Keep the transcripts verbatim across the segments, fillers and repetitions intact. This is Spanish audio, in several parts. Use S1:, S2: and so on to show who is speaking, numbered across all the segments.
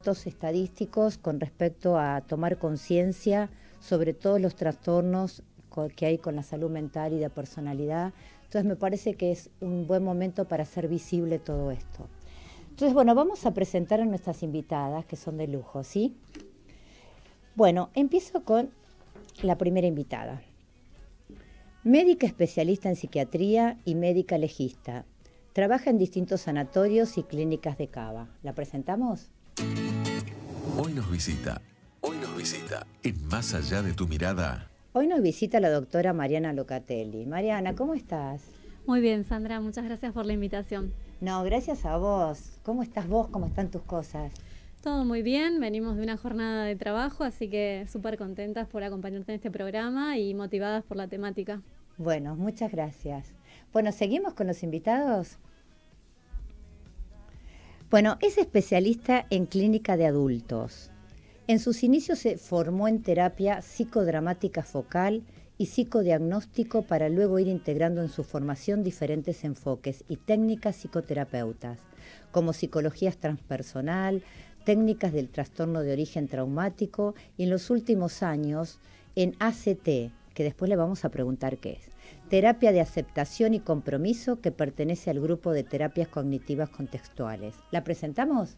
S1: datos estadísticos con respecto a tomar conciencia sobre todos los trastornos que hay con la salud mental y de personalidad. Entonces me parece que es un buen momento para hacer visible todo esto. Entonces, bueno, vamos a presentar a nuestras invitadas, que son de lujo, ¿sí? Bueno, empiezo con la primera invitada. Médica especialista en psiquiatría y médica legista. Trabaja en distintos sanatorios y clínicas de Cava. ¿La presentamos?
S2: Hoy nos visita, hoy nos visita, en Más Allá de tu Mirada.
S1: Hoy nos visita la doctora Mariana Locatelli. Mariana, ¿cómo estás?
S3: Muy bien, Sandra, muchas gracias por la invitación.
S1: No, gracias a vos. ¿Cómo estás vos? ¿Cómo están tus cosas?
S3: Todo muy bien, venimos de una jornada de trabajo, así que súper contentas por acompañarte en este programa y motivadas por la temática.
S1: Bueno, muchas gracias. Bueno, ¿seguimos con los invitados? Bueno, es especialista en clínica de adultos. En sus inicios se formó en terapia psicodramática focal y psicodiagnóstico para luego ir integrando en su formación diferentes enfoques y técnicas psicoterapeutas, como psicología transpersonal, técnicas del trastorno de origen traumático y en los últimos años en A C T, que después le vamos a preguntar qué es. Terapia de aceptación y compromiso, que pertenece al grupo de terapias cognitivas contextuales. ¿La presentamos?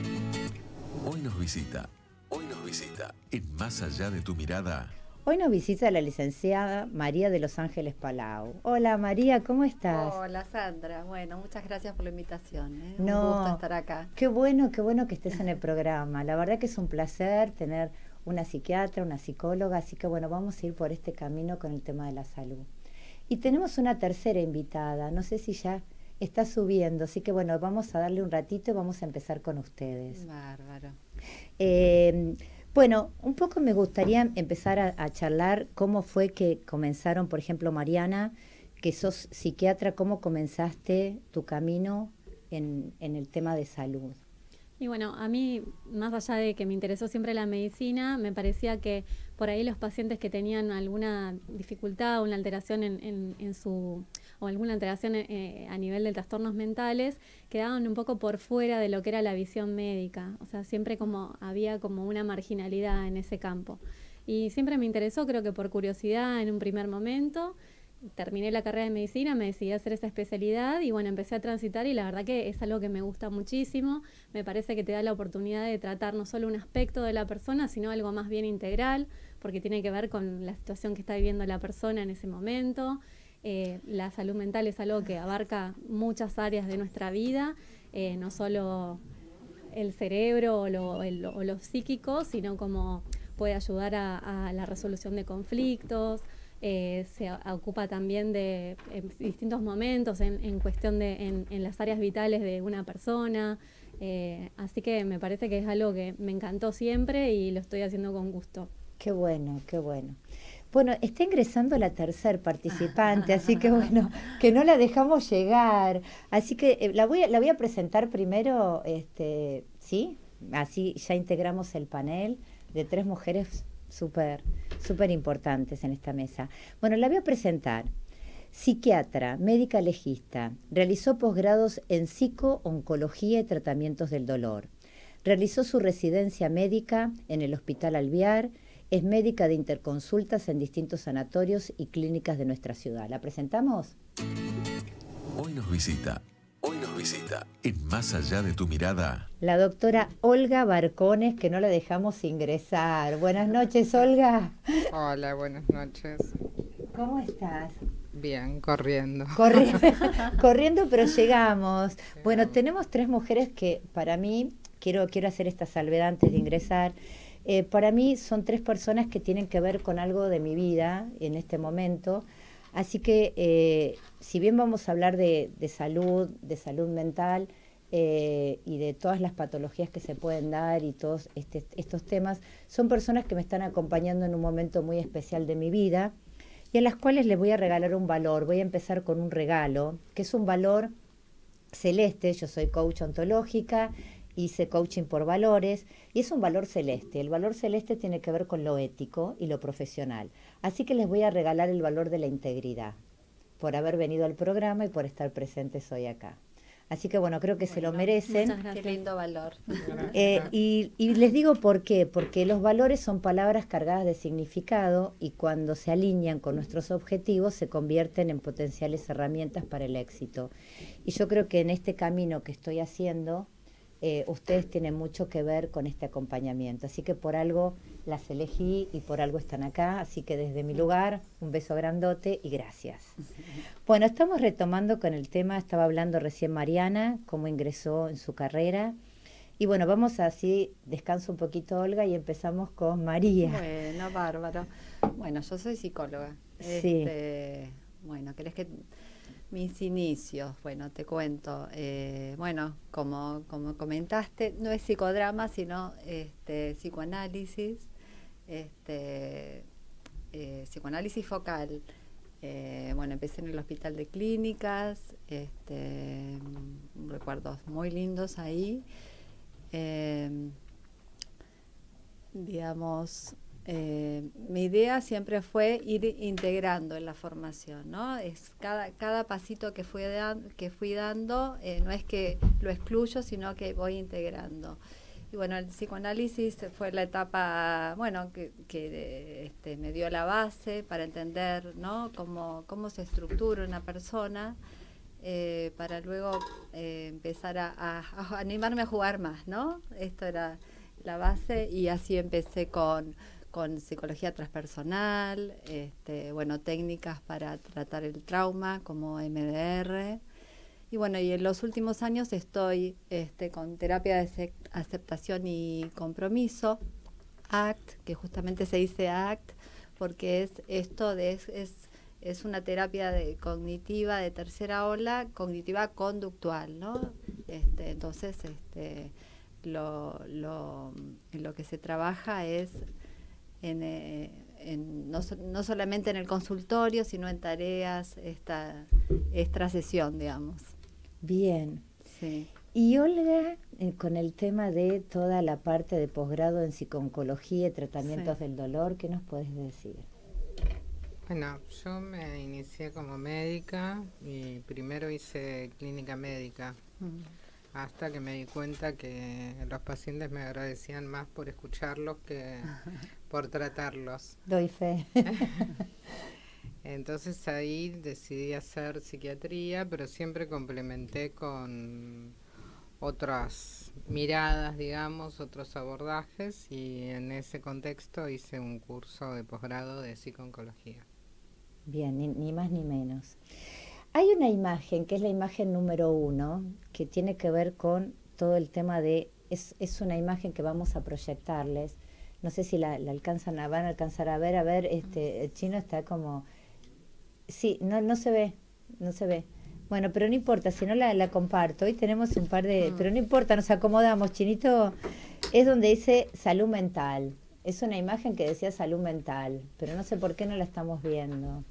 S2: Hoy nos visita, hoy nos visita, en Más Allá de tu Mirada.
S1: Hoy nos visita la licenciada María de Los Ángeles Palau. Hola María, ¿cómo estás?
S4: Hola Sandra, bueno, muchas gracias por la invitación, ¿eh?
S1: No,
S4: un gusto estar acá.
S1: Qué bueno, qué bueno que estés en el programa. La verdad que es un placer tener una psiquiatra, una psicóloga, así que bueno, vamos a ir por este camino con el tema de la salud. Y tenemos una tercera invitada, no sé si ya está subiendo, así que bueno, vamos a darle un ratito y vamos a empezar con ustedes.
S4: Bárbaro.
S1: Eh, bueno, un poco me gustaría empezar a, a charlar cómo fue que comenzaron, por ejemplo, Mariana, que sos psiquiatra, cómo comenzaste tu camino en, en el tema de salud.
S3: Y bueno, a mí, más allá de que me interesó siempre la medicina, me parecía que por ahí los pacientes que tenían alguna dificultad, una alteración en, en, en su, o alguna alteración eh, a nivel de trastornos mentales, quedaban un poco por fuera de lo que era la visión médica. O sea, siempre como había como una marginalidad en ese campo. Y siempre me interesó, creo que por curiosidad en un primer momento. Terminé la carrera de medicina, me decidí a hacer esa especialidad y bueno, empecé a transitar y la verdad que es algo que me gusta muchísimo. Me parece que te da la oportunidad de tratar no solo un aspecto de la persona, sino algo más bien integral, porque tiene que ver con la situación que está viviendo la persona en ese momento. Eh, la salud mental es algo que abarca muchas áreas de nuestra vida, eh, no solo el cerebro o lo, el, o lo psíquico, sino como puede ayudar a, a la resolución de conflictos. Eh, se ocupa también de en distintos momentos en, en cuestión de en, en las áreas vitales de una persona, eh, así que me parece que es algo que me encantó siempre y lo estoy haciendo con gusto.
S1: Qué bueno, qué bueno. Bueno, está ingresando la tercer participante, así que bueno, que no la dejamos llegar. Así que eh, la voy a, la voy a presentar primero, este, ¿sí? Así ya integramos el panel de tres mujeres súper, súper importantes en esta mesa. Bueno, la voy a presentar. Psiquiatra, médica legista, realizó posgrados en psico-oncología y tratamientos del dolor. Realizó su residencia médica en el Hospital Alvear. Es médica de interconsultas en distintos sanatorios y clínicas de nuestra ciudad. ¿La presentamos?
S2: Hoy nos visita, hoy nos visita, en Más Allá de tu Mirada.
S1: La doctora Olga Barcones, que no la dejamos ingresar. Buenas noches, Olga.
S5: Hola, buenas noches.
S1: ¿Cómo estás?
S5: Bien, corriendo.
S1: Corri corriendo, pero llegamos. Bueno, tenemos tres mujeres que para mí, quiero, quiero hacer esta salvedad antes de ingresar, eh, para mí son tres personas que tienen que ver con algo de mi vida en este momento. Así que, eh, si bien vamos a hablar de, de salud, de salud mental, eh, y de todas las patologías que se pueden dar y todos este, estos temas, son personas que me están acompañando en un momento muy especial de mi vida y a las cuales les voy a regalar un valor. Voy a empezar con un regalo, que es un valor celeste. Yo soy coach ontológica, hice coaching por valores y es un valor celeste. El valor celeste tiene que ver con lo ético y lo profesional. Así que les voy a regalar el valor de la integridad por haber venido al programa y por estar presentes hoy acá. Así que bueno, creo que se lo
S4: Bueno,
S1: merecen.
S3: muchas gracias.
S4: Qué lindo valor.
S1: Eh, y, y les digo por qué, porque los valores son palabras cargadas de significado y cuando se alinean con nuestros objetivos se convierten en potenciales herramientas para el éxito. Y yo creo que en este camino que estoy haciendo, eh, ustedes tienen mucho que ver con este acompañamiento. Así que por algo las elegí y por algo están acá. Así que desde mi lugar, un beso grandote y gracias. Bueno, estamos retomando con el tema, estaba hablando recién Mariana, cómo ingresó en su carrera. Y bueno, vamos así, descanso un poquito Olga y empezamos con María.
S4: Bueno, bárbaro. Bueno, yo soy psicóloga.
S1: Sí.
S4: Este, bueno, ¿querés que mis inicios? Bueno, te cuento. Eh, bueno, como, como comentaste, no es psicodrama, sino este, psicoanálisis, este, eh, psicoanálisis focal. Eh, bueno, empecé en el Hospital de Clínicas, este, recuerdos muy lindos ahí. Eh, digamos, eh, mi idea siempre fue ir integrando en la formación, ¿no? Es cada, cada pasito que fui, dan, que fui dando, eh, no es que lo excluyo, sino que voy integrando. Y bueno, el psicoanálisis fue la etapa, bueno, que, que este, me dio la base para entender, ¿no? Cómo, cómo se estructura una persona. Eh, para luego eh, empezar a, a, a animarme a jugar más, ¿no? Esto era la base y así empecé con, con psicología transpersonal, este, bueno, técnicas para tratar el trauma como M D R. Y bueno, y en los últimos años estoy este, con terapia de aceptación y compromiso, A C T, que justamente se dice A C T porque es esto de... es, es Es una terapia de, cognitiva de tercera ola, cognitiva conductual, ¿no? Este, entonces, este, lo, lo, en lo que se trabaja es en, eh, en, no, no solamente en el consultorio, sino en tareas, esta extra sesión, digamos.
S1: Bien.
S4: Sí.
S1: Y Olga, eh, con el tema de toda la parte de posgrado en psico-oncología y tratamientos
S4: Sí.
S1: del dolor, ¿qué nos puedes decir?
S5: Bueno, yo me inicié como médica y primero hice clínica médica,
S4: Mm.
S5: hasta que me di cuenta que los pacientes me agradecían más por escucharlos que por tratarlos.
S1: Doy fe.
S5: Entonces ahí decidí hacer psiquiatría, pero siempre complementé con otras miradas, digamos, otros abordajes, y en ese contexto hice un curso de posgrado de psico-oncología.
S1: Bien, ni, ni más ni menos. Hay una imagen, que es la imagen número uno, que tiene que ver con todo el tema de, es, es una imagen que vamos a proyectarles. No sé si la, la alcanzan a, van a alcanzar a ver, a ver, este, el chino está como, sí, no, no se ve, no se ve. Bueno, pero no importa, si no la, la comparto. Hoy tenemos un par de, pero no importa, nos acomodamos, Chinito. Es donde dice salud mental. Es una imagen que decía salud mental, pero no sé por qué no la estamos viendo.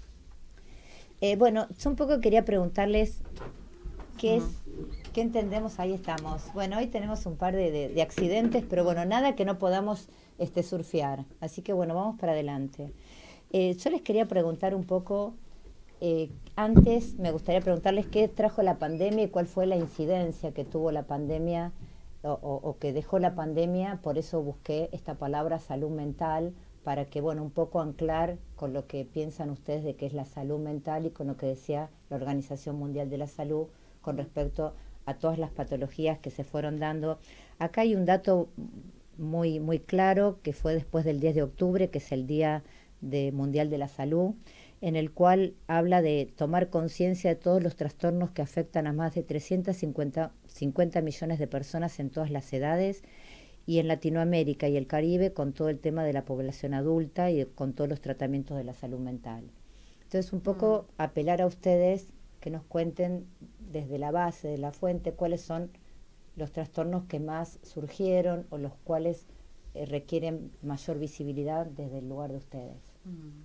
S1: Eh, bueno, yo un poco quería preguntarles qué es, qué entendemos, ahí estamos. Bueno, hoy tenemos un par de, de, de accidentes, pero bueno, nada que no podamos este, surfear. Así que bueno, vamos para adelante. Eh, yo les quería preguntar un poco, eh, antes me gustaría preguntarles qué trajo la pandemia y cuál fue la incidencia que tuvo la pandemia o, o, o que dejó la pandemia. Por eso busqué esta palabra salud mental, para que, bueno, un poco anclar con lo que piensan ustedes de qué es la salud mental y con lo que decía la Organización Mundial de la Salud con respecto a todas las patologías que se fueron dando. Acá hay un dato muy, muy claro que fue después del diez de octubre, que es el Día de Mundial de la Salud, en el cual habla de tomar conciencia de todos los trastornos que afectan a más de trescientos cincuenta millones de personas en todas las edades, y en Latinoamérica y el Caribe con todo el tema de la población adulta y con todos los tratamientos de la salud mental. Entonces, un poco mm. apelar a ustedes que nos cuenten desde la base, de la fuente, cuáles son los trastornos que más surgieron o los cuales eh, requieren mayor visibilidad desde el lugar de ustedes.
S4: Mm.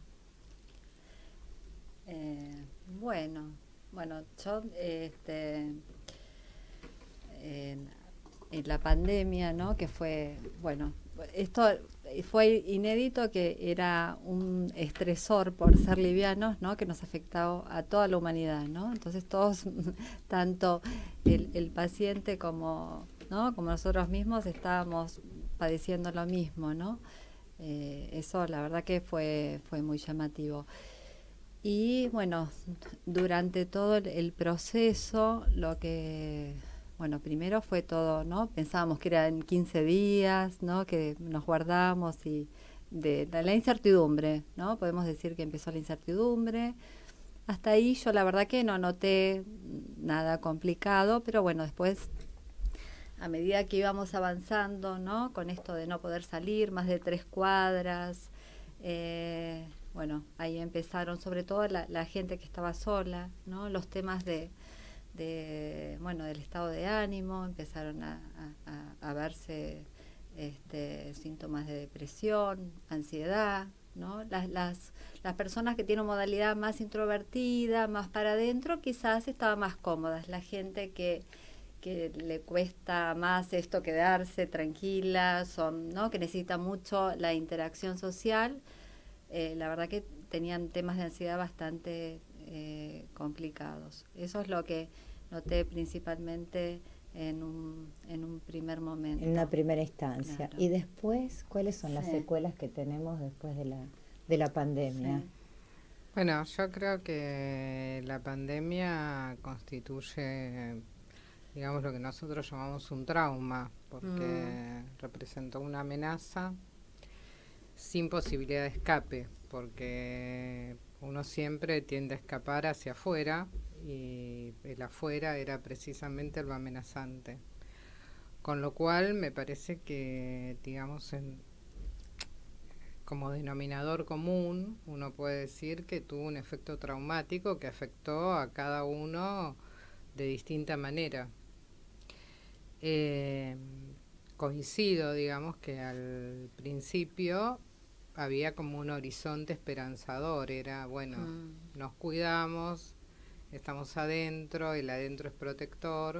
S4: Eh, bueno, bueno, yo este, en, en la pandemia, ¿no? Que fue, bueno, esto fue inédito, que era un estresor por ser livianos, ¿no? Que nos afectaba a toda la humanidad, ¿no? Entonces todos, tanto el, el paciente como, ¿no? como nosotros mismos, estábamos padeciendo lo mismo, ¿no? Eh, eso la verdad que fue, fue muy llamativo. Y bueno, durante todo el, el proceso, lo que, bueno, primero fue todo, ¿no? Pensábamos que eran quince días, ¿no? Que nos guardamos y de, de la incertidumbre, ¿no? Podemos decir que empezó la incertidumbre. Hasta ahí yo la verdad que no noté nada complicado, pero bueno, después, a medida que íbamos avanzando, ¿no? Con esto de no poder salir más de tres cuadras, eh, bueno, ahí empezaron sobre todo la, la gente que estaba sola, ¿no? Los temas de, de bueno, del estado de ánimo, empezaron a, a, a verse este, síntomas de depresión, ansiedad, ¿no? Las, las, las personas que tienen modalidad más introvertida, más para adentro, quizás estaban más cómodas. La gente que que le cuesta más esto, quedarse tranquila, son, ¿no? Que necesita mucho la interacción social, eh, la verdad que tenían temas de ansiedad bastante eh, complicados. Eso es lo que noté principalmente en un, en un primer momento.
S1: En una primera instancia.
S4: Claro.
S1: Y después, ¿cuáles son
S4: Sí.
S1: las secuelas que tenemos después de la, de la pandemia?
S4: Sí.
S5: Bueno, yo creo que la pandemia constituye, digamos, lo que nosotros llamamos un trauma, porque mm. representó una amenaza sin posibilidad de escape, porque uno siempre tiende a escapar hacia afuera y el afuera era precisamente lo amenazante. Con lo cual me parece que, digamos, en, como denominador común, uno puede decir que tuvo un efecto traumático que afectó a cada uno de distinta manera. Eh, coincido, digamos, que al principio había como un horizonte esperanzador, era, bueno, mm. nos cuidamos, estamos adentro, el adentro es protector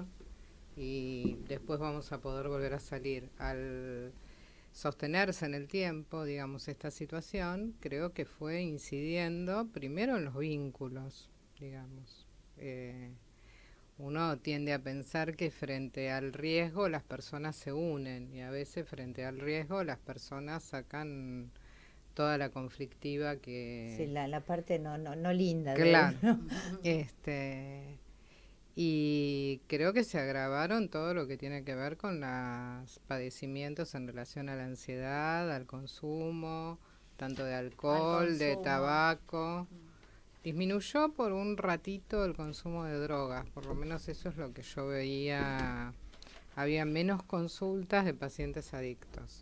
S5: y después vamos a poder volver a salir. Al sostenerse en el tiempo, digamos, esta situación, creo que fue incidiendo primero en los vínculos, digamos. Eh, Uno tiende a pensar que frente al riesgo las personas se unen y a veces frente al riesgo las personas sacan toda la conflictiva que...
S1: Sí, la, la parte no, no, no linda.
S5: Claro.
S1: De
S5: este, y creo que se agravaron todo lo que tiene que ver con los padecimientos en relación a la ansiedad, al consumo, tanto de alcohol, de tabaco. Disminuyó por un ratito el consumo de drogas, por lo menos eso es lo que yo veía. Había menos consultas de pacientes adictos,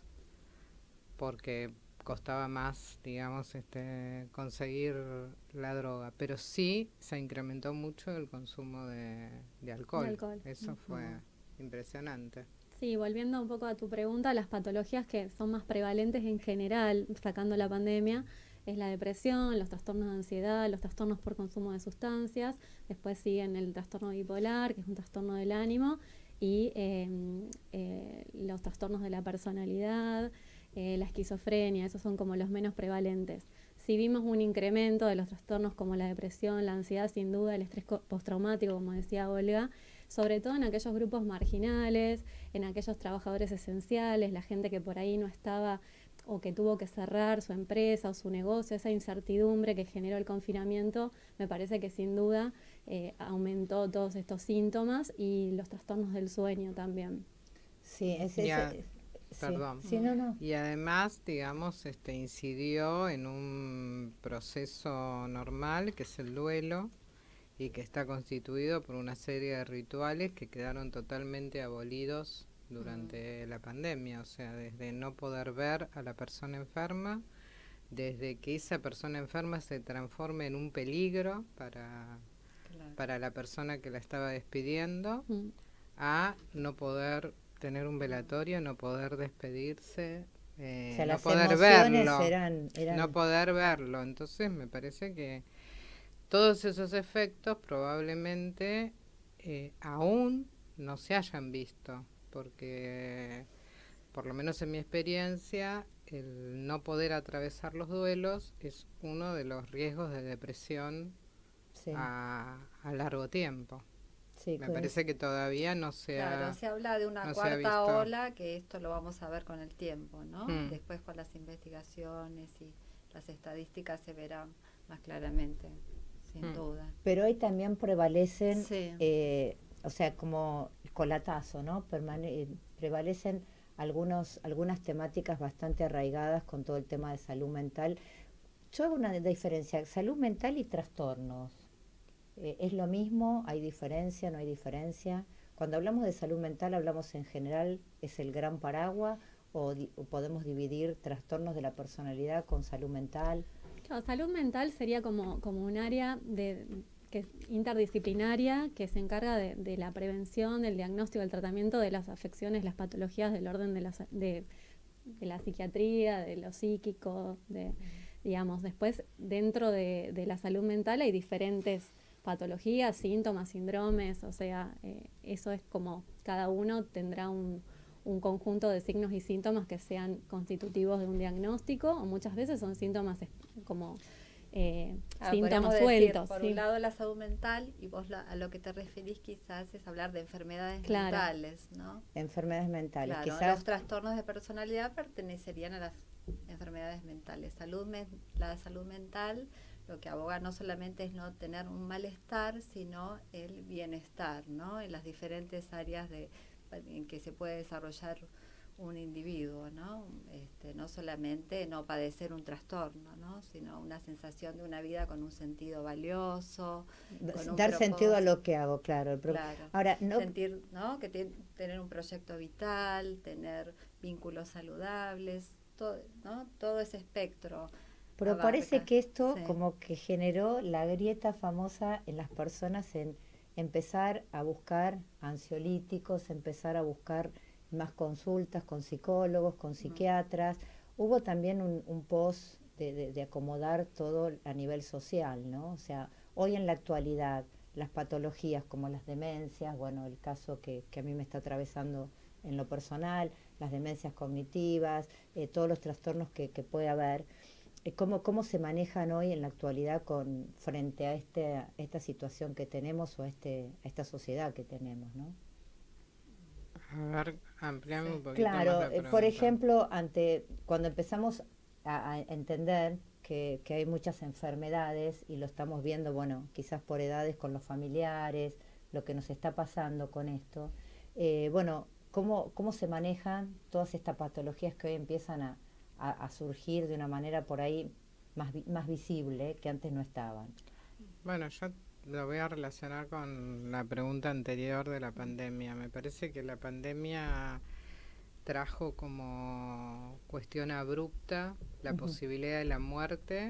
S5: porque costaba más, digamos, este, conseguir la droga, pero sí se incrementó mucho el consumo de, de alcohol. De alcohol. Eso uh-huh. fue impresionante.
S3: Sí, volviendo un poco a tu pregunta, las patologías que son más prevalentes en general, sacando la pandemia, es la depresión, los trastornos de ansiedad, los trastornos por consumo de sustancias, después siguen el trastorno bipolar, que es un trastorno del ánimo, y eh, eh, los trastornos de la personalidad, eh, la esquizofrenia, esos son como los menos prevalentes. Si vimos un incremento de los trastornos como la depresión, la ansiedad, sin duda, el estrés postraumático, como decía Olga, sobre todo en aquellos grupos marginales, en aquellos trabajadores esenciales, la gente que por ahí no estaba o que tuvo que cerrar su empresa o su negocio, esa incertidumbre que generó el confinamiento, me parece que sin duda eh, aumentó todos estos síntomas y los trastornos del sueño también.
S1: Sí, es ese.
S5: Perdón.
S1: Sí, no, no.
S5: Y además, digamos, este incidió en un proceso normal que es el duelo y que está constituido por una serie de rituales que quedaron totalmente abolidos durante mm. la pandemia, o sea, desde no poder ver a la persona enferma, desde que esa persona enferma se transforme en un peligro para, claro. para la persona que la estaba despidiendo, mm. a no poder tener un velatorio, no poder despedirse, eh,
S1: o sea,
S5: no
S1: las
S5: poder verlo,
S1: eran, eran...
S5: no poder verlo. Entonces me parece que todos esos efectos probablemente eh, aún no se hayan visto, porque por lo menos en mi experiencia, el no poder atravesar los duelos es uno de los riesgos de depresión
S1: Sí.
S5: a, a largo tiempo.
S1: Sí,
S5: Me
S1: con
S5: parece
S1: eso.
S5: que todavía no se ha...
S4: Claro, se habla de una
S5: no se ha
S4: cuarta
S5: visto.
S4: ola, que esto lo vamos a ver con el tiempo, ¿no?
S5: Mm.
S4: Después con las investigaciones y las estadísticas se verán más claramente, sin
S5: Mm.
S4: duda.
S1: Pero hoy también prevalecen,
S4: Sí.
S1: eh, o sea, como el colatazo, ¿no? Permane- eh, prevalecen algunos, algunas temáticas bastante arraigadas con todo el tema de salud mental. Yo hago una diferencia, salud mental y trastornos. Eh, ¿Es lo mismo? ¿Hay diferencia? ¿No hay diferencia? Cuando hablamos de salud mental, hablamos en general, ¿es el gran paraguas o, di- o podemos dividir trastornos de la personalidad con salud mental?
S3: Claro, salud mental sería como, como un área de, que es interdisciplinaria que se encarga de, de la prevención, del diagnóstico, del tratamiento de las afecciones, las patologías del orden de la, sa- de, de la psiquiatría, de lo psíquico, de, digamos, después dentro de, de la salud mental hay diferentes patologías, síntomas, síndromes, o sea, eh, eso es como cada uno tendrá un, un conjunto de signos y síntomas que sean constitutivos de un diagnóstico, o muchas veces son síntomas es- como eh,
S4: Ah, podríamos
S3: síntomas
S4: decir,
S3: sueltos.
S4: por
S3: sí.
S4: un lado la salud mental, y vos la- a lo que te referís quizás es hablar de enfermedades
S3: Claro.
S4: mentales, ¿no?
S1: Enfermedades mentales.
S4: Claro,
S1: Quizás
S4: los trastornos de personalidad pertenecerían a las enfermedades mentales. Salud men- la salud mental lo que aboga no solamente es no tener un malestar, sino el bienestar, ¿no? En las diferentes áreas de, en que se puede desarrollar un individuo, ¿no? Este, no solamente no padecer un trastorno, ¿no? Sino una sensación de una vida con un sentido valioso, con un
S1: dar sentido a
S4: propósito.
S1: lo que hago, claro. el pro-
S4: Claro.
S1: Ahora, no,
S4: Sentir, ¿no? Que tien- tener un proyecto vital, tener vínculos saludables, todo, ¿no? Todo ese espectro.
S1: pero
S4: abarca.
S1: parece que esto
S4: Sí.
S1: como que generó la grieta famosa en las personas en empezar a buscar ansiolíticos, empezar a buscar más consultas con psicólogos, con psiquiatras. Hubo también un, un post de, de- de acomodar todo a nivel social, ¿no? O sea, hoy en la actualidad, las patologías como las demencias, bueno, el caso que, que a mí me está atravesando en lo personal, las demencias cognitivas, eh, todos los trastornos que, que puede haber, eh, ¿cómo, cómo se manejan hoy en la actualidad con frente a este, a esta situación que tenemos o a, este, a esta sociedad que tenemos, ¿no?
S5: A ver, ampliame
S4: Sí.
S5: un poquito más
S1: Claro,
S5: la
S1: eh, por
S5: pregunta.
S1: ejemplo, ante cuando empezamos a, a entender que, que hay muchas enfermedades y lo estamos viendo, bueno, quizás por edades con los familiares, lo que nos está pasando con esto, eh, bueno, ¿cómo, cómo se manejan todas estas patologías que hoy empiezan a, a- a surgir de una manera por ahí más, vi- más visible que antes no estaban?
S5: Bueno, yo lo voy a relacionar con la pregunta anterior de la pandemia. Me parece que la pandemia trajo como cuestión abrupta la
S1: Ujú.
S5: posibilidad de la muerte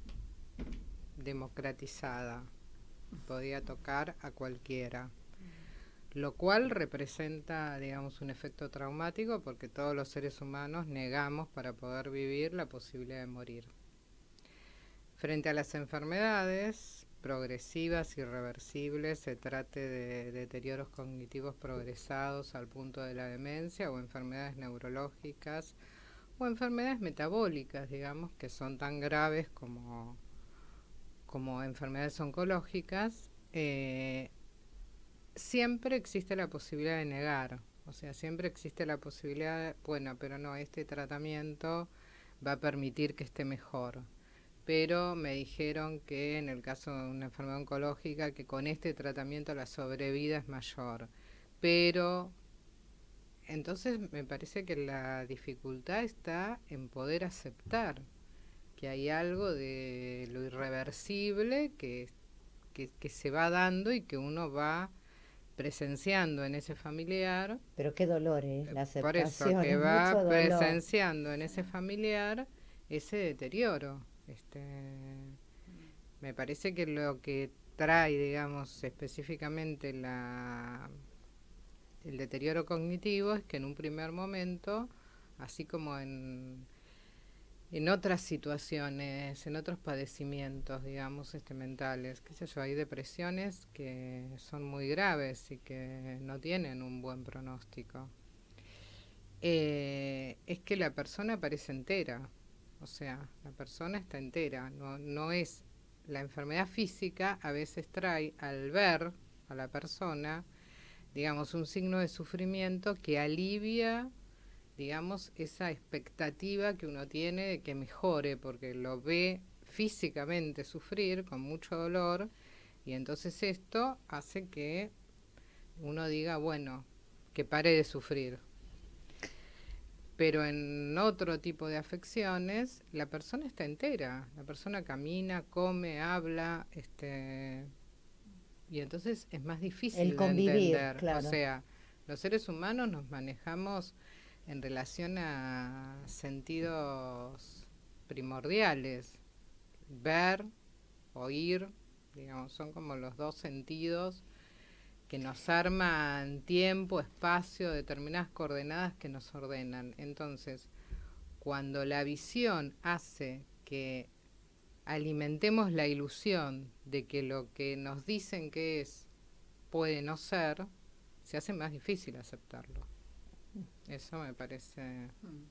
S5: democratizada. Podía tocar a cualquiera. Lo cual representa, digamos, un efecto traumático porque todos los seres humanos negamos para poder vivir la posibilidad de morir. Frente a las enfermedades progresivas, irreversibles, se trate de deterioros cognitivos progresados al punto de la demencia o enfermedades neurológicas o enfermedades metabólicas, digamos, que son tan graves como, como enfermedades oncológicas, eh, siempre existe la posibilidad de negar. O sea, siempre existe la posibilidad de, bueno, pero no, este tratamiento va a permitir que esté mejor. Pero me dijeron que en el caso de una enfermedad oncológica, que con este tratamiento la sobrevida es mayor. Pero, entonces me parece que la dificultad está en poder aceptar que hay algo de lo irreversible que, que, que se va dando y que uno va presenciando en ese familiar.
S1: Pero qué dolor, ¿eh? La
S5: Por eso,
S1: aceptación,
S5: que
S1: es
S5: va
S1: mucho dolor.
S5: presenciando en ese familiar ese deterioro. Este, me parece que lo que trae, digamos, específicamente la, el deterioro cognitivo es que en un primer momento, así como en, en otras situaciones, en otros padecimientos, digamos, este, mentales, qué sé yo, hay depresiones que son muy graves y que no tienen un buen pronóstico. eh, es que la persona parece entera. O sea, la persona está entera, no, no es la enfermedad física. A veces trae al ver a la persona, digamos, un signo de sufrimiento que alivia, digamos, esa expectativa que uno tiene de que mejore, porque lo ve físicamente sufrir con mucho dolor, y entonces esto hace que uno diga, bueno, que pare de sufrir. Pero en otro tipo de afecciones, la persona está entera, la persona camina, come, habla, este, y entonces es más difícil
S1: el
S5: de
S1: convivir,
S5: entender.
S1: claro.
S5: O sea, los seres humanos nos manejamos en relación a sentidos primordiales, ver, oír, digamos, son como los dos sentidos que nos arman tiempo, espacio, determinadas coordenadas que nos ordenan. Entonces, cuando la visión hace que alimentemos la ilusión de que lo que nos dicen que es puede no ser, se hace más difícil aceptarlo. Eso me parece...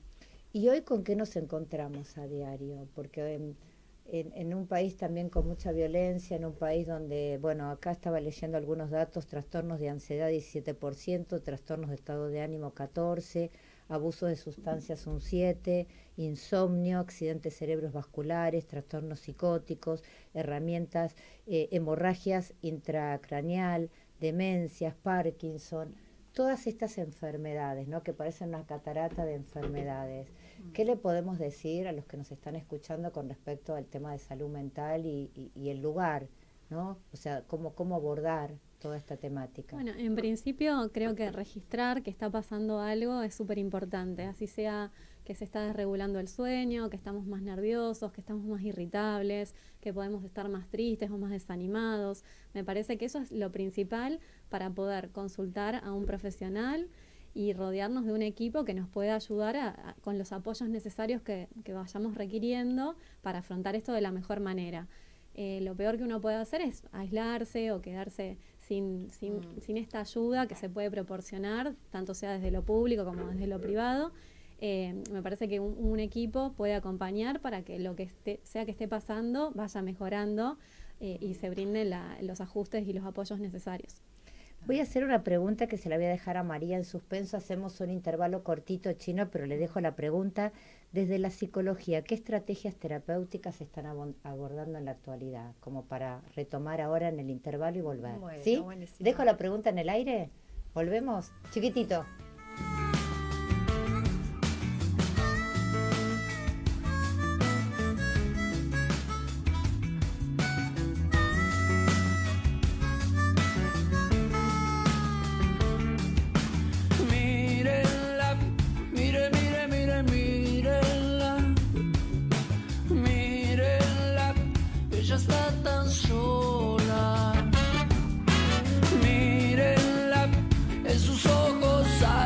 S1: ¿Y hoy con qué nos encontramos a diario? Porque en, en, en un país también con mucha violencia, en un país donde, bueno, acá estaba leyendo algunos datos, trastornos de ansiedad diecisiete por ciento, trastornos de estado de ánimo catorce por ciento, abuso de sustancias un siete por ciento, insomnio, accidentes cerebrovasculares, trastornos psicóticos, herramientas, eh, hemorragias intracraneal, demencias, Parkinson, todas estas enfermedades, ¿no?, que parecen una catarata de enfermedades. ¿Qué le podemos decir a los que nos están escuchando con respecto al tema de salud mental y, y, y el lugar, ¿no? O sea, cómo, cómo abordar toda esta temática.
S3: Bueno, en principio creo que registrar que está pasando algo es súper importante, así sea que se está desregulando el sueño, que estamos más nerviosos, que estamos más irritables, que podemos estar más tristes o más desanimados. Me parece que eso es lo principal para poder consultar a un profesional y rodearnos de un equipo que nos pueda ayudar a, a, con los apoyos necesarios que, que vayamos requiriendo para afrontar esto de la mejor manera. Eh, lo peor que uno puede hacer es aislarse o quedarse sin, sin, mm. sin esta ayuda que se puede proporcionar, tanto sea desde lo público como desde lo privado. Eh, me parece que un, un equipo puede acompañar para que lo que esté, sea que esté pasando vaya mejorando eh, y se brinden la, los ajustes y los apoyos necesarios.
S1: Voy a hacer una pregunta que se la voy a dejar a María en suspenso. Hacemos un intervalo cortito, Chino, pero le dejo la pregunta. Desde la psicología, ¿qué estrategias terapéuticas se están abordando en la actualidad? Como para retomar ahora en el intervalo y volver. Bueno, ¿sí? Buenísimo. ¿Dejo la pregunta en el aire? ¿Volvemos? Chiquitito.
S6: Mírenla, en sus ojos hay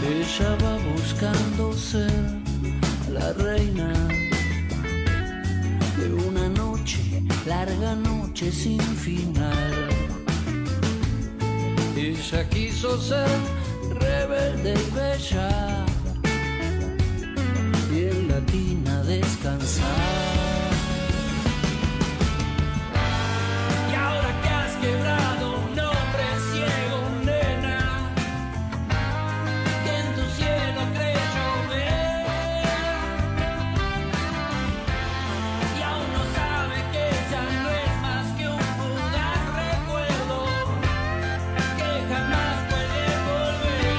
S6: Ella va buscando ser la reina de una noche, larga noche sin final. Ella quiso ser rebelde y bella y en la tina descansar. Y ahora que has quebrado un hombre ciego, nena, que en tu cielo creyó ver, y aún no sabe que ya no es más que un fugaz recuerdo que jamás puede volver.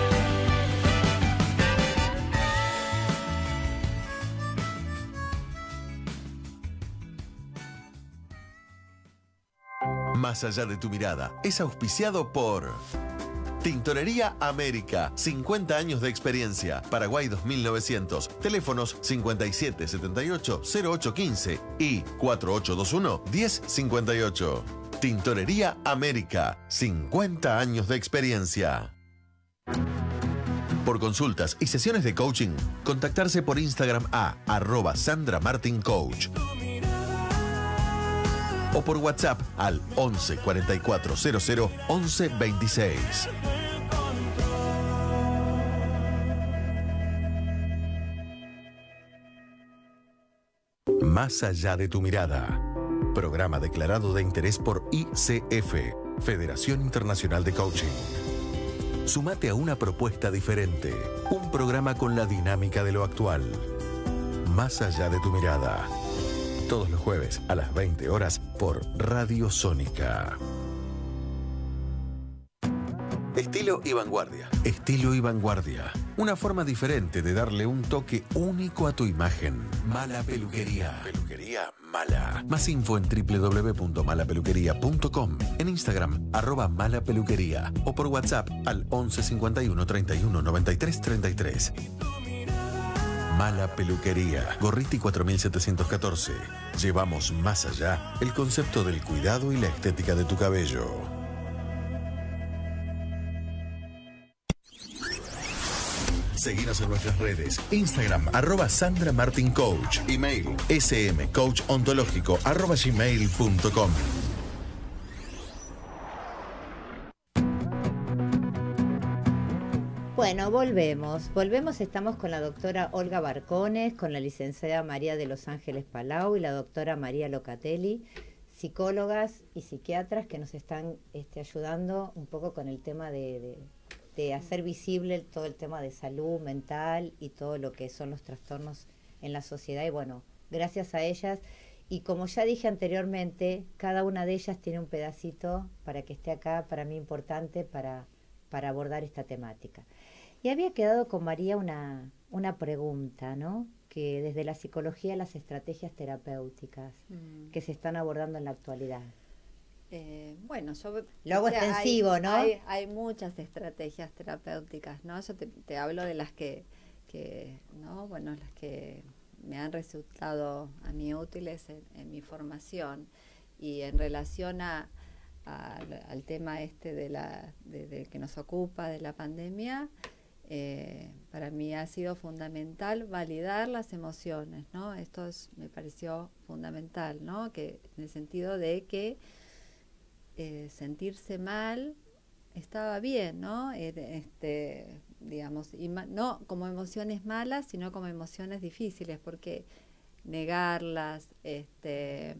S2: Más allá de tu mirada es auspiciado por Tintorería América, cincuenta años de experiencia. Paraguay dos mil novecientos. Teléfonos cincuenta y siete setenta y ocho cero ocho quince y cuatro ocho dos uno diez cincuenta y ocho. Tintorería América, cincuenta años de experiencia. Por consultas y sesiones de coaching, contactarse por Instagram a arroba Sandra Martin Coach o por WhatsApp al once cuarenta y cuatro cero cero once veintiséis. Más allá de tu mirada. Programa declarado de interés por I C F, Federación Internacional de Coaching. Sumate a una propuesta diferente. Un programa con la dinámica de lo actual. Más allá de tu mirada. Todos los jueves a las veinte horas por Radio Sónica. Estilo y vanguardia. Estilo y vanguardia. Una forma diferente de darle un toque único a tu imagen. Mala Peluquería. Peluquería Mala. Más info en doble u doble u doble u punto mala peluquería punto com. En Instagram, arroba Mala Peluquería. O por WhatsApp al once cincuenta y uno treinta y uno noventa y tres treinta y tres. Mala Peluquería. Gorriti cuatro mil setecientos catorce. Llevamos más allá el concepto del cuidado y la estética de tu cabello. Seguinos en nuestras redes. Instagram, arroba Sandra Martin Coach. Email, smcoachontológico, arroba gmail punto com.
S1: Bueno, volvemos. Volvemos, estamos con la doctora Olga Barcones, con la licenciada María de Los Ángeles Palau y la doctora María Locatelli, psicólogas y psiquiatras que nos están este, ayudando un poco con el tema de, de, de hacer visible todo el tema de salud mental y todo lo que son los trastornos en la sociedad. Y bueno, gracias a ellas. Y como ya dije anteriormente, cada una de ellas tiene un pedacito para que esté acá, para mí importante, para, para abordar esta temática. Y había quedado con María una, una pregunta, ¿no? Que desde la psicología, las estrategias terapéuticas mm. que se están abordando en la actualidad.
S4: Eh, bueno, yo...
S1: Lo hago extensivo,
S4: hay,
S1: ¿no?
S4: Hay, hay muchas estrategias terapéuticas, ¿no? Yo te, te hablo de las que, que, ¿no? Bueno, las que me han resultado a mí útiles en, en mi formación. Y en relación a, a, al tema este de la de, de que nos ocupa, de la pandemia... Eh, para mí ha sido fundamental validar las emociones, ¿no? Esto es, me pareció fundamental, ¿no? Que en el sentido de que eh, sentirse mal estaba bien, ¿no? Este, digamos, y ma- no como emociones malas, sino como emociones difíciles, porque negarlas, este,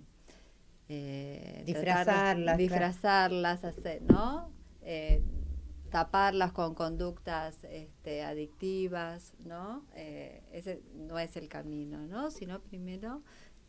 S4: eh,
S1: disfrazarlas,
S4: de, disfrazarlas, claro. hacer, ¿no? Eh, taparlas con conductas este, adictivas, ¿no? Eh, ese no es el camino, ¿no? Sino primero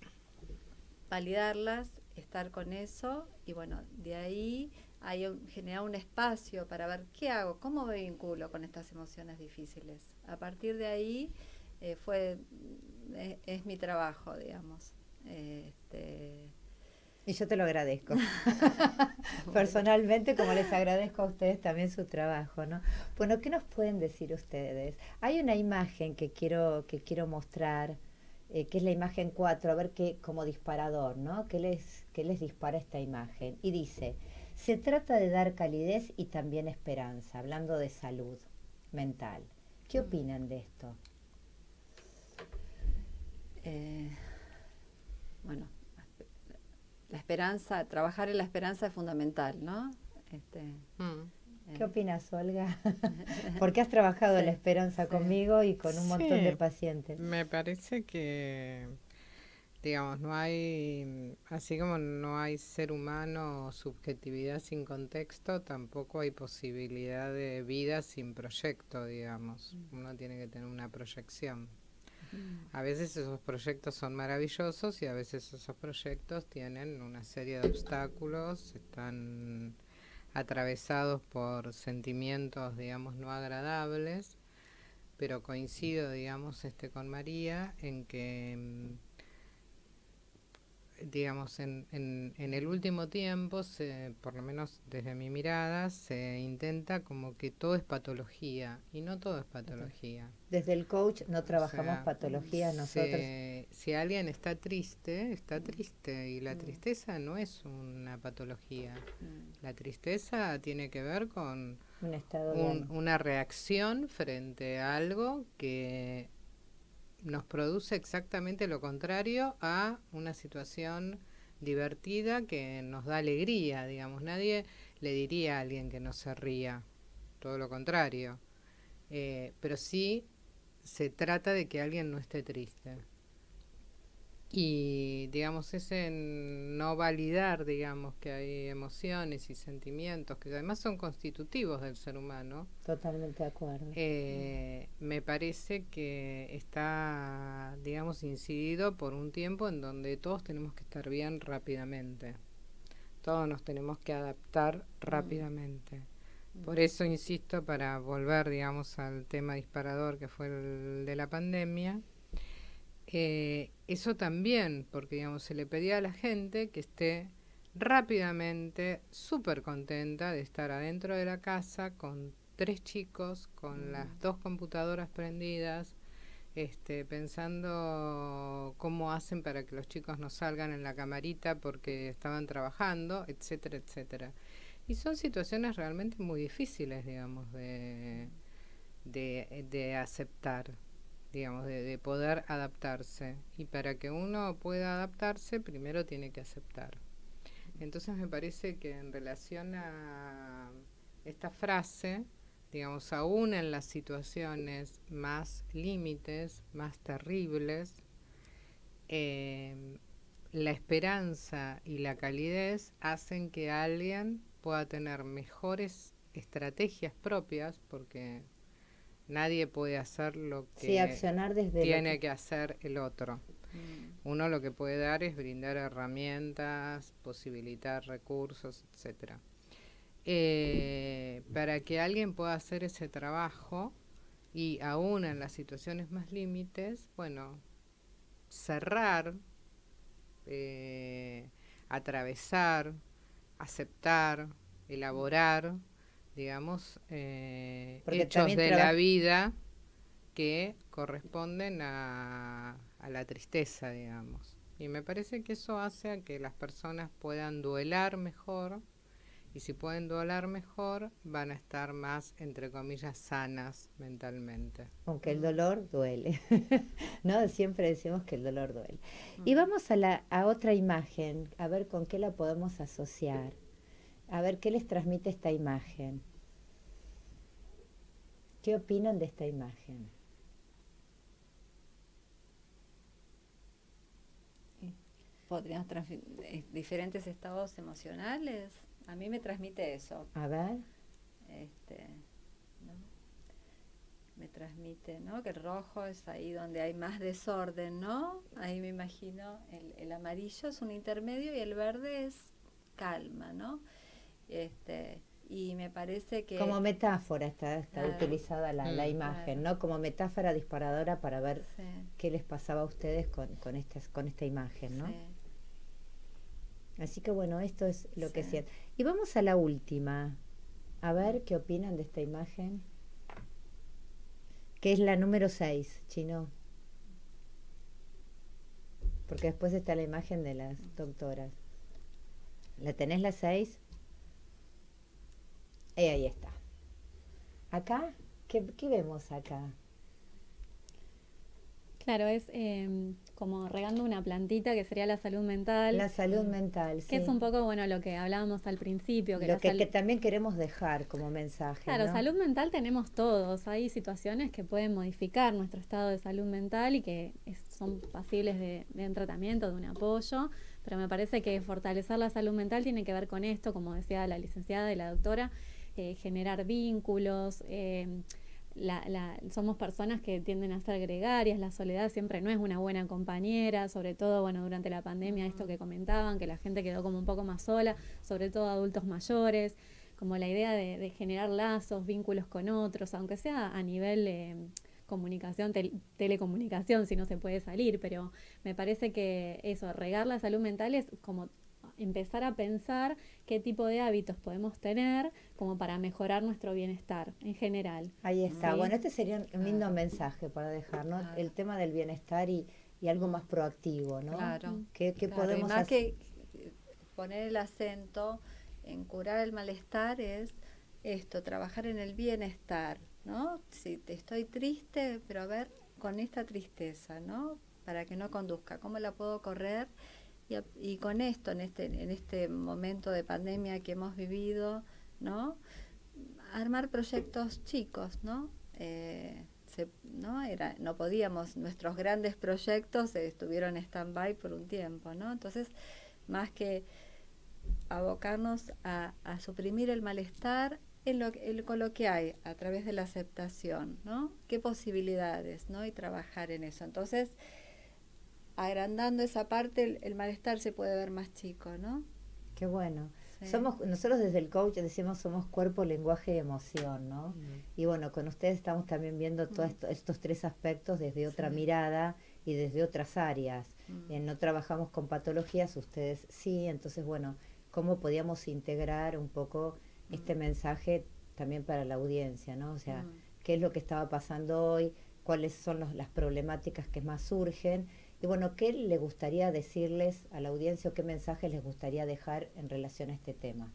S4: validarlas, estar con eso y bueno, de ahí hay un, generar un espacio para ver qué hago, cómo me vinculo con estas emociones difíciles. A partir de ahí eh, fue es, es mi trabajo, digamos. Este,
S1: Y yo te lo agradezco. Personalmente, como les agradezco a ustedes también su trabajo, ¿no? Bueno, ¿qué nos pueden decir ustedes? Hay una imagen que quiero, que quiero mostrar, eh, que es la imagen cuatro, a ver qué, como disparador, ¿no? ¿Qué les, qué les dispara esta imagen? Y dice, se trata de dar calidez y también esperanza, hablando de salud. mental. ¿Qué opinan de esto?
S4: Eh, bueno, la esperanza, trabajar en la esperanza es fundamental, ¿no? Este,
S5: Mm.
S1: ¿Qué opinas, Olga? Porque has trabajado
S4: Sí,
S1: la esperanza
S4: sí.
S1: conmigo y con un montón
S5: Sí,
S1: de pacientes.
S5: Me parece que, digamos, no hay, así como no hay ser humano o subjetividad sin contexto, tampoco hay posibilidad de vida sin proyecto, digamos. Uno tiene que tener una proyección. A veces esos proyectos son maravillosos y a veces esos proyectos tienen una serie de obstáculos, están atravesados por sentimientos, digamos, no agradables, pero coincido, digamos, este con María en que, mm, digamos, en, en, en el último tiempo, se, por lo menos desde mi mirada, se intenta como que todo es patología, y no todo es patología.
S1: Desde el coach no
S5: O
S1: trabajamos
S5: sea,
S1: patologías nosotros.
S5: se- si alguien está triste, está triste, y la
S4: Mm.
S5: tristeza no es una patología.
S4: Mm.
S5: La tristeza tiene que ver con
S1: Un estado de
S5: un-
S1: ánimo.
S5: una reacción frente a algo que nos produce exactamente lo contrario a una situación divertida que nos da alegría, digamos. Nadie le diría a alguien que no se ría, todo lo contrario. Eh, pero sí se trata de que alguien no esté triste. Y, digamos, ese no validar, digamos, que hay emociones y sentimientos, que además son constitutivos del ser humano,
S1: Totalmente de acuerdo.
S5: eh, me parece que está, digamos, incidido por un tiempo en donde todos tenemos que estar bien rápidamente. Todos nos tenemos que adaptar rápidamente. Por eso insisto, para volver, digamos, al tema disparador que fue el de la pandemia, eh, eso también, porque, digamos, se le pedía a la gente que esté rápidamente súper contenta de estar adentro de la casa con tres chicos, con las dos computadoras prendidas, este, pensando cómo hacen para que los chicos no salgan en la camarita porque estaban trabajando, etcétera, etcétera. Y son situaciones realmente muy difíciles, digamos, de, de, de aceptar, digamos, de, de poder adaptarse. Y para que uno pueda adaptarse, primero tiene que aceptar. Entonces me parece que en relación a esta frase, digamos, aún en las situaciones más límites, más terribles, eh, la esperanza y la calidez hacen que alguien pueda tener mejores estrategias propias, porque nadie puede hacer lo que
S1: Sí, accionar desde lo
S5: tiene
S1: que-
S5: que hacer el otro.
S4: Mm.
S5: Uno lo que puede dar es brindar herramientas, posibilitar recursos, etcétera. Eh, para que alguien pueda hacer ese trabajo y aún en las situaciones más límites, bueno, cerrar, eh, atravesar, aceptar, elaborar, digamos, eh,
S1: Porque
S5: hechos
S1: también
S5: de
S1: traba-
S5: la vida que corresponden a, a la tristeza, digamos. Y me parece que eso hace a que las personas puedan duelar mejor, y si pueden duelar mejor, van a estar más, entre comillas, sanas mentalmente.
S1: Aunque el dolor duele. ¿No? Siempre decimos que el dolor duele. Y vamos a, la, a otra imagen, a ver con qué la podemos asociar. A ver qué les transmite esta imagen. ¿Qué opinan de esta imagen?
S4: Podríamos transmi- eh, diferentes estados emocionales. A mí me transmite eso.
S1: A ver.
S4: Este, ¿no? Me transmite, ¿no? Que el rojo es ahí donde hay más desorden, ¿no? Ahí me imagino el, el amarillo es un intermedio y el verde es calma, ¿no? Este, y me parece que
S1: Como metáfora está, está
S4: Claro.
S1: utilizada la, la
S5: Mm.
S1: imagen,
S4: Claro.
S1: ¿no? Como metáfora disparadora para ver
S4: sí,
S1: qué les pasaba a ustedes con, con, esta, con esta imagen, ¿no?
S4: sí.
S1: Así que bueno, esto es lo que
S4: Sí.
S1: siento. Y vamos a la última. A ver qué opinan de esta imagen. Que es la número seis, Chino. Porque después está la imagen de las doctoras. ¿La tenés la seis? Y ahí está. Acá ¿Qué, qué vemos acá?
S3: Claro, es eh, como regando una plantita que sería la salud mental.
S1: La salud mental, sí.
S3: Que es un poco, bueno, lo que hablábamos al principio. Que
S1: lo
S3: la
S1: que,
S3: sal-
S1: que también queremos dejar como mensaje,
S3: Claro,
S1: ¿no?
S3: salud mental tenemos todos. Hay situaciones que pueden modificar nuestro estado de salud mental y que es- son pasibles de, de un tratamiento, de un apoyo. Pero me parece que fortalecer la salud mental tiene que ver con esto, como decía la licenciada y la doctora, eh, generar vínculos. Eh, la, la, somos personas que tienden a ser gregarias, la soledad siempre no es una buena compañera, sobre todo bueno durante la pandemia, esto que comentaban, que la gente quedó como un poco más sola, sobre todo adultos mayores, como la idea de, de generar lazos, vínculos con otros, aunque sea a nivel eh, comunicación, tel, telecomunicación, si no se puede salir, pero me parece que eso, regar la salud mental es como empezar a pensar qué tipo de hábitos podemos tener como para mejorar nuestro bienestar en general.
S1: Ahí está.
S3: ¿Sí?
S1: Bueno, este sería un lindo
S4: Claro.
S1: mensaje para dejar, ¿no?
S4: Claro.
S1: El tema del bienestar y, y algo más proactivo, ¿no?
S4: Claro.
S1: ¿Qué, qué
S4: Claro, y
S1: podemos
S4: más
S1: hacer?
S4: que poner el acento en curar el malestar es esto, trabajar en el bienestar, ¿no? Si te estoy triste, pero a ver, con esta tristeza, ¿no? Para que no conduzca, ¿cómo la puedo correr? Y, a- y con esto, en este, en este momento de pandemia que hemos vivido, ¿no? Armar proyectos chicos, ¿no? Eh, se- ¿no? Era, no podíamos, nuestros grandes proyectos eh, estuvieron en stand-by por un tiempo, ¿no? Entonces, más que abocarnos a, a suprimir el malestar en lo, que- en- con lo que hay, a través de la aceptación, ¿no? ¿Qué posibilidades, ¿no? Y trabajar en eso. Entonces, agrandando esa parte, el, el malestar se puede ver más chico, ¿no?
S1: Qué bueno.
S4: Sí.
S1: Somos, nosotros desde el coach decimos somos cuerpo, lenguaje y emoción, ¿no?
S5: Mm.
S1: Y bueno, con ustedes estamos también viendo todos
S4: Mm.
S1: esto- estos tres aspectos desde otra
S4: Sí.
S1: mirada y desde otras áreas.
S4: Mm.
S1: Eh, no trabajamos con patologías, ustedes sí, entonces bueno, ¿cómo podíamos integrar un poco este
S4: Mm.
S1: mensaje también para la audiencia, ¿no? O sea,
S4: Mm.
S1: qué es lo que estaba pasando hoy, cuáles son los- las problemáticas que más surgen. Y bueno, ¿qué le gustaría decirles a la audiencia o qué mensajes les gustaría dejar en relación a este tema?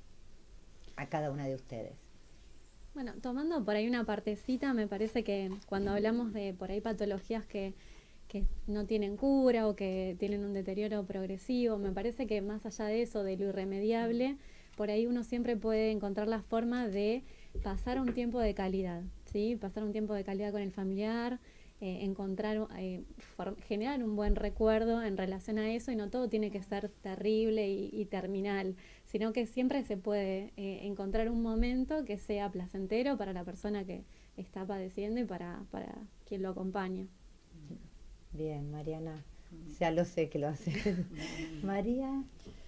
S1: A cada una de ustedes.
S3: Bueno, tomando por ahí una partecita, me parece que cuando hablamos de por ahí patologías que, que no tienen cura o que tienen un deterioro progresivo, me parece que más allá de eso, de lo irremediable, por ahí uno siempre puede encontrar la forma de pasar un tiempo de calidad, ¿sí? Pasar un tiempo de calidad con el familiar, eh, encontrar, eh, for- generar un buen recuerdo en relación a eso, y no todo tiene que ser terrible y, y terminal, sino que siempre se puede eh, encontrar un momento que sea placentero para la persona que está padeciendo y para, para quien lo acompaña.
S1: Bien, Mariana. Ya lo sé que lo haces. María,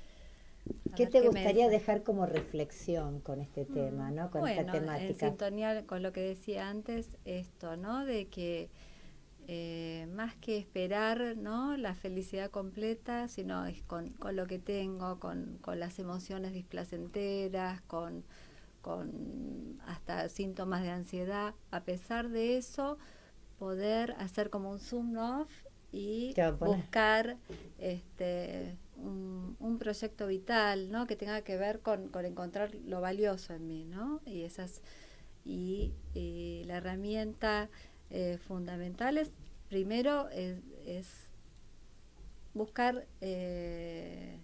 S4: A
S1: ¿qué
S4: ver,
S1: te
S4: ¿qué
S1: gustaría
S4: mensaje?
S1: dejar como reflexión con este tema, ¿no? Con
S4: Bueno,
S1: esta
S4: en
S1: temática.
S4: sintonía con lo que decía antes, esto, ¿no? De que eh, más que esperar, ¿no? La felicidad completa, sino es con, con lo que tengo, con, con las emociones displacenteras, con, con hasta síntomas de ansiedad. A pesar de eso, poder hacer como un zoom off y
S1: Te voy a poner.
S4: buscar este un, un proyecto vital, ¿no? Que tenga que ver con, con encontrar lo valioso en mí, ¿no? Y esas y, y la herramienta eh, fundamental es primero es, es buscar eh,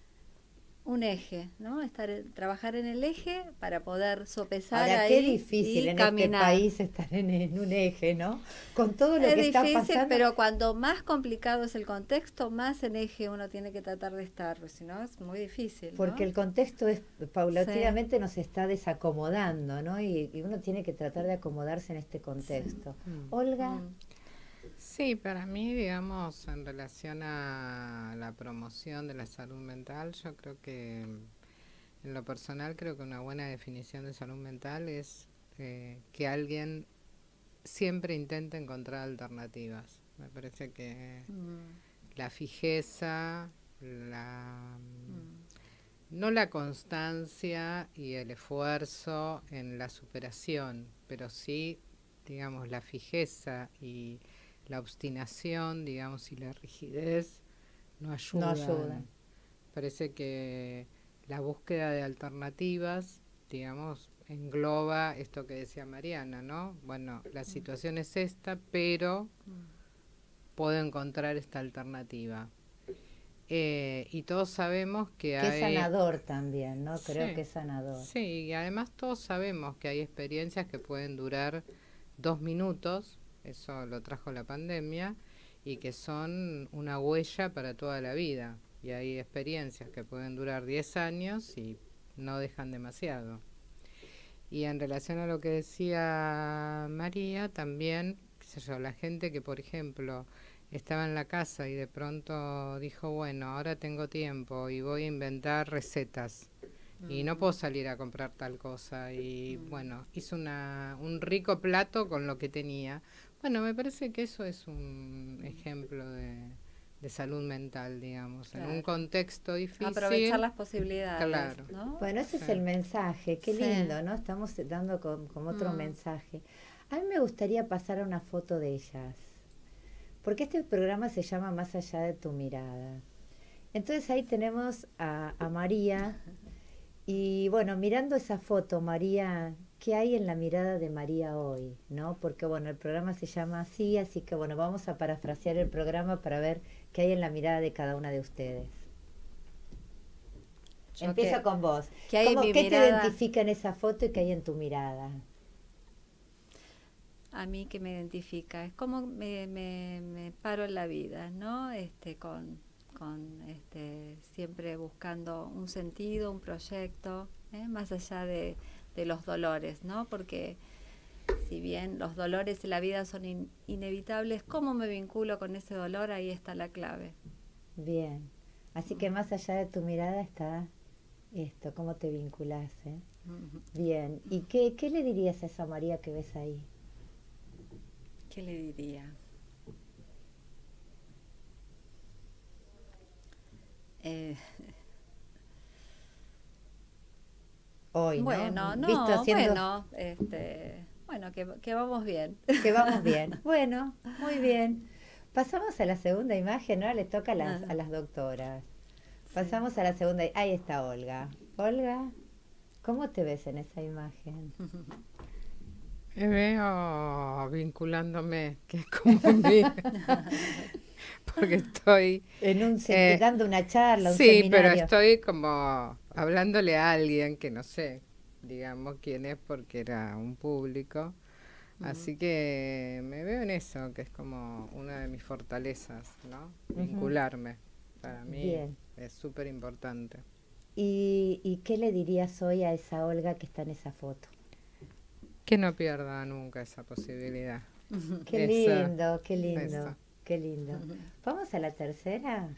S4: un eje, ¿no? Estar en- trabajar en el eje para poder sopesar
S1: Ahora,
S4: ahí
S1: qué difícil
S4: y
S1: en
S4: caminar.
S1: este país estar en, en un eje, ¿no? Con todo lo
S4: Es
S1: que está
S4: difícil,
S1: pasando.
S4: pero cuando más complicado es el contexto, más en eje uno tiene que tratar de estar, porque si no es muy difícil, ¿no?
S1: Porque el contexto es paulatinamente nos está desacomodando, ¿no? Y, y uno tiene que tratar de acomodarse en este contexto.
S5: Mm.
S1: Olga,
S4: Mm.
S5: Sí, para mí, digamos, en relación a la promoción de la salud mental, yo creo que mm, en lo personal creo que una buena definición de salud mental es eh, que alguien siempre intente encontrar alternativas. Me parece que
S4: Mm.
S5: la fijeza, la mm,
S4: Mm.
S5: no la constancia y el esfuerzo en la superación, pero sí, digamos, la fijeza y la obstinación, digamos, y la rigidez no ayudan.
S1: ayudan.
S5: Parece que la búsqueda de alternativas, digamos, engloba esto que decía Mariana, ¿no? Bueno, la situación es esta, pero puedo encontrar esta alternativa. Eh, y todos sabemos que,
S1: Que
S5: hay...
S1: es sanador también, ¿no? Creo
S5: Sí,
S1: que es sanador.
S5: Sí, y además todos sabemos que hay experiencias que pueden durar dos minutos, eso lo trajo la pandemia, y que son una huella para toda la vida. Y hay experiencias que pueden durar diez años y no dejan demasiado. Y en relación a lo que decía María, también, qué sé yo, la gente que, por ejemplo, estaba en la casa y de pronto dijo, bueno, ahora tengo tiempo y voy a inventar recetas. Y no puedo salir a comprar tal cosa. Y bueno, hizo una, un rico plato con lo que tenía. Bueno, me parece que eso es un ejemplo de, de salud mental, digamos.
S4: Claro.
S5: En un contexto difícil.
S4: Aprovechar las posibilidades,
S5: Claro.
S4: ¿no?
S1: Bueno, ese
S5: Sí.
S1: es el mensaje, qué
S4: Sí.
S1: lindo, ¿no? Estamos dando con- como otro
S4: Mm.
S1: mensaje. A mí me gustaría pasar a una foto de ellas, porque este programa se llama Más allá de tu mirada. Entonces ahí tenemos a, a María, y bueno, mirando esa foto, María, ¿qué hay en la mirada de María hoy? ¿No? Porque bueno, el programa se llama así, así que bueno, vamos a parafrasear el programa para ver qué hay en la mirada de cada una de ustedes.
S4: Yo
S1: Empiezo
S4: que-
S1: con vos.
S4: que hay en
S1: ¿Cómo-
S4: mi
S1: ¿Qué
S4: mirada?
S1: te identifica en esa foto y qué hay en tu mirada?
S4: A mí que me identifica, es como me, me, me paro en la vida, ¿no? Este, con, con este, siempre buscando un sentido, un proyecto, ¿eh? Más allá de, de los dolores, ¿no? Porque si bien los dolores en la vida son in- inevitables, ¿cómo me vinculo con ese dolor? Ahí está la clave.
S1: Bien. Así que más allá de tu mirada está esto, cómo te vinculás, ¿eh? Bien. ¿Y qué, qué le dirías a esa María que ves ahí?
S4: ¿Qué le diría? Eh,
S1: Hoy, ¿no?
S4: bueno, no,
S1: Visto haciendo-
S4: bueno, este, bueno, que, que vamos bien.
S1: Que vamos bien. Bueno, muy bien. Pasamos a la segunda imagen, ¿no? Le toca a las,
S4: Ajá.
S1: a las doctoras. Pasamos a la segunda. Ahí está Olga. Olga, ¿cómo te ves en esa imagen?
S5: Me veo vinculándome, que es como mi... porque estoy...
S1: En un,
S5: Eh,
S1: dando una charla, un
S5: sí,
S1: seminario.
S5: pero estoy como hablándole a alguien que no sé, digamos quién es porque era un público. Así que me veo en eso, que es como una de mis fortalezas, ¿no?
S1: Ujú.
S5: Vincularme. Para mí
S1: Bien.
S5: es súper importante.
S1: ¿Y, ¿Y qué le dirías hoy a esa Olga que está en esa foto?
S5: Que no pierda nunca esa posibilidad.
S1: Qué
S5: Esa,
S1: lindo, qué lindo,
S5: esa.
S1: qué lindo. ¿Vamos a la tercera?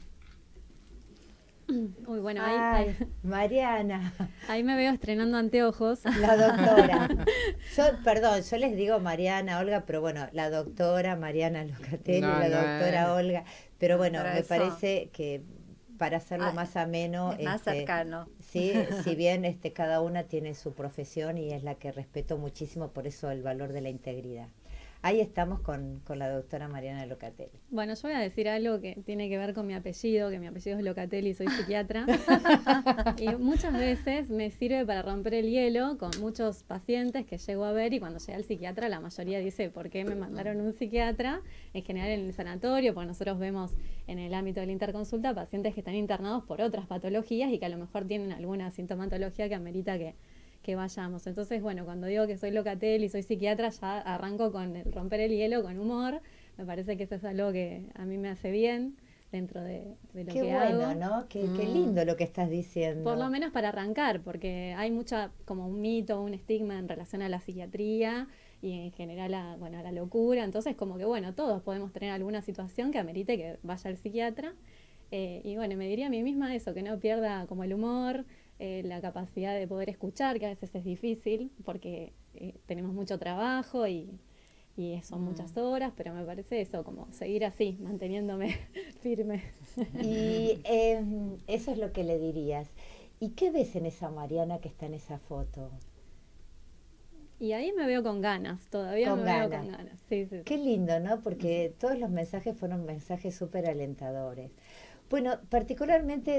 S3: Uy, bueno,
S1: Ay,
S3: ahí, ahí,
S1: Mariana,
S3: ahí me veo estrenando anteojos.
S1: la doctora. Yo, perdón, yo les digo Mariana, Olga, pero bueno, la doctora Mariana Locatelli,
S5: No,
S1: la
S5: no
S1: doctora
S5: es.
S1: Olga. Pero bueno,
S4: Para
S1: me
S4: eso-
S1: parece que para hacerlo
S4: Ah,
S1: más ameno,
S4: es más
S1: este,
S4: cercano.
S1: sí, si bien este cada una tiene su profesión y es la que respeto muchísimo, por eso el valor de la integridad. Ahí estamos con, con la doctora Mariana Locatelli.
S3: Bueno, yo voy a decir algo que tiene que ver con mi apellido, que mi apellido es Locatelli, soy psiquiatra. Y muchas veces me sirve para romper el hielo con muchos pacientes que llego a ver y cuando llega el psiquiatra la mayoría dice, ¿por qué me mandaron un psiquiatra? En general en el sanatorio, porque nosotros vemos en el ámbito de la interconsulta pacientes que están internados por otras patologías y que a lo mejor tienen alguna sintomatología que amerita que que vayamos. Entonces, bueno, cuando digo que soy Locatelli y soy psiquiatra, ya arranco con el romper el hielo, con humor. Me parece que eso es algo que a mí me hace bien dentro de, de lo
S1: Qué
S3: que
S1: bueno,
S3: hago.
S1: ¿no? Qué, qué
S4: Mm.
S1: lindo lo que estás diciendo.
S3: Por lo menos para arrancar, porque hay mucha, como un mito, un estigma en relación a la psiquiatría y en general a, bueno, a la locura. Entonces, como que bueno, todos podemos tener alguna situación que amerite que vaya al psiquiatra. Eh, y bueno, me diría a mí misma eso, que no pierda como el humor, eh, la capacidad de poder escuchar, que a veces es difícil porque eh, tenemos mucho trabajo y, y son
S4: Mm.
S3: muchas horas, pero me parece eso, como seguir así, manteniéndome firme.
S1: Y eh, eso es lo que le dirías. ¿Y qué ves en esa Mariana que está en esa foto?
S3: Y ahí me veo con ganas, todavía
S1: Con
S3: me veo
S1: ganas.
S3: con ganas. Sí, sí, sí.
S1: Qué lindo, ¿no? Porque todos los mensajes fueron mensajes súper alentadores. Bueno, particularmente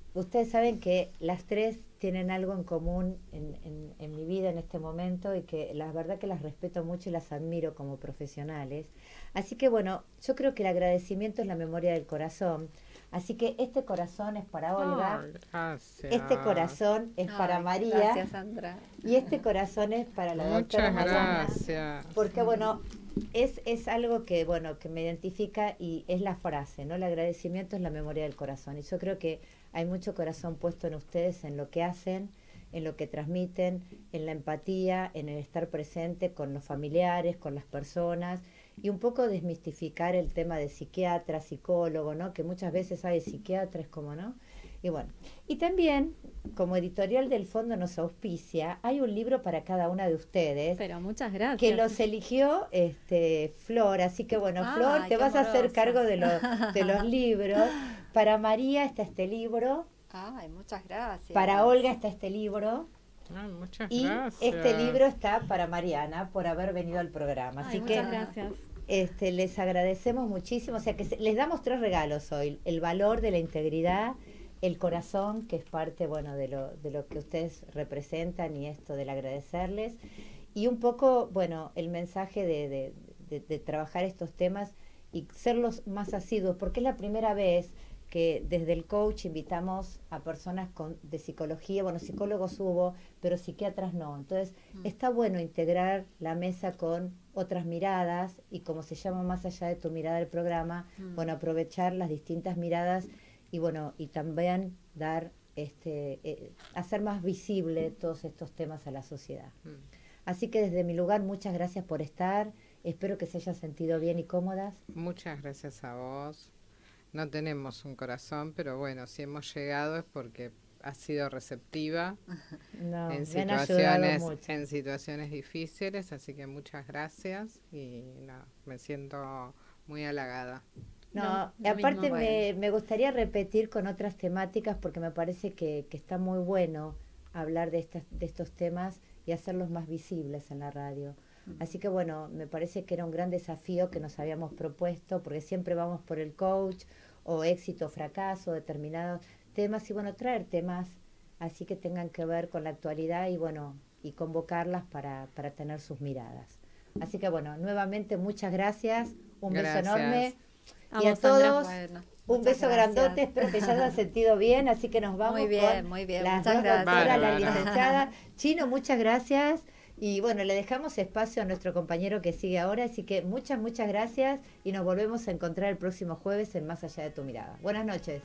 S1: ustedes saben que las tres tienen algo en común en, en, en mi vida en este momento y que la verdad que las respeto mucho y las admiro como profesionales. Así que bueno, yo creo que el agradecimiento es la memoria del corazón. Así que este corazón es para Olga,
S5: Ay, gracias.
S1: este corazón es para
S4: Ay,
S1: María
S4: Gracias, Sandra.
S1: y este corazón es para la doctora
S5: Muchas
S1: Mariana.
S5: gracias.
S1: Porque bueno, es, es algo que bueno que me identifica y es la frase, ¿no? El agradecimiento es la memoria del corazón. Y yo creo que hay mucho corazón puesto en ustedes, en lo que hacen, en lo que transmiten, en la empatía, en el estar presente con los familiares, con las personas, y un poco desmistificar el tema de psiquiatra, psicólogo, ¿no? Que muchas veces hay psiquiatras, como no. Y bueno, y también, como Editorial del Fondo nos auspicia, hay un libro para cada una de ustedes.
S3: Pero muchas gracias.
S1: Que los eligió este Flor, así que bueno,
S4: Ay,
S1: Flor, te
S4: qué
S1: vas a hacer
S4: amorosa.
S1: cargo de, los de los libros. Para María está este libro,
S4: Ay, muchas gracias.
S1: para Olga está este libro,
S5: Ay, muchas
S1: y
S5: gracias.
S1: este libro está para Mariana por haber venido al programa. Así
S3: Ay,
S1: que
S3: muchas gracias.
S1: este, les agradecemos muchísimo. O sea que se- les damos tres regalos hoy: el valor de la integridad, el corazón, que es parte bueno de lo, de lo que ustedes representan, y esto del agradecerles, y un poco, bueno, el mensaje de, de, de, de trabajar estos temas y serlos más asiduos, porque es la primera vez que desde el coach invitamos a personas con, de psicología, bueno, psicólogos hubo, pero psiquiatras no. Entonces,
S4: Mm.
S1: está bueno integrar la mesa con otras miradas, y como se llama Más allá de tu mirada del programa,
S4: Mm.
S1: bueno, aprovechar las distintas miradas y bueno, y también dar, este, eh, hacer más visible todos estos temas a la sociedad.
S5: Mm.
S1: Así que desde mi lugar, muchas gracias por estar, espero que se hayan sentido bien y cómodas.
S5: Muchas gracias a vos. No tenemos un corazón, pero bueno, si hemos llegado es porque has sido receptiva
S1: No,
S5: en
S1: me han ayudado
S5: situaciones
S1: mucho.
S5: en situaciones difíciles, así que muchas gracias y nada, me siento muy halagada.
S1: No,
S3: No,
S1: y
S3: lo
S1: aparte
S3: mismo.
S1: me, me gustaría repetir con otras temáticas, porque me parece que, que está muy bueno hablar de, estas, de estos temas y hacerlos más visibles en la radio. Así que bueno, me parece que era un gran desafío que nos habíamos propuesto, porque siempre vamos por el coach o éxito o fracaso, determinados temas, y bueno, traer temas así que tengan que ver con la actualidad y bueno, y convocarlas para, para tener sus miradas. Así que bueno, nuevamente muchas gracias, un
S5: Gracias.
S1: beso enorme.
S3: A
S1: Y a
S3: vos, Sandra.
S1: todos,
S4: Bueno,
S1: un
S4: muchas
S1: beso
S4: gracias.
S1: grandote, espero que se hayan sentido bien, así que nos vamos
S4: Muy bien,
S1: con
S4: muy bien,
S1: las
S4: muchas
S1: dos
S4: gracias.
S1: doctoras, la
S5: Bárbara.
S1: licenciada. Chino, muchas gracias. Y bueno, le dejamos espacio a nuestro compañero que sigue ahora, así que muchas, muchas gracias y nos volvemos a encontrar el próximo jueves en Más allá de tu mirada. Buenas noches.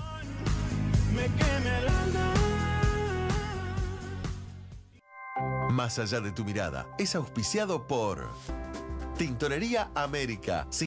S6: Me queme el alma.
S2: Más allá de tu mirada es auspiciado por Tintorería América.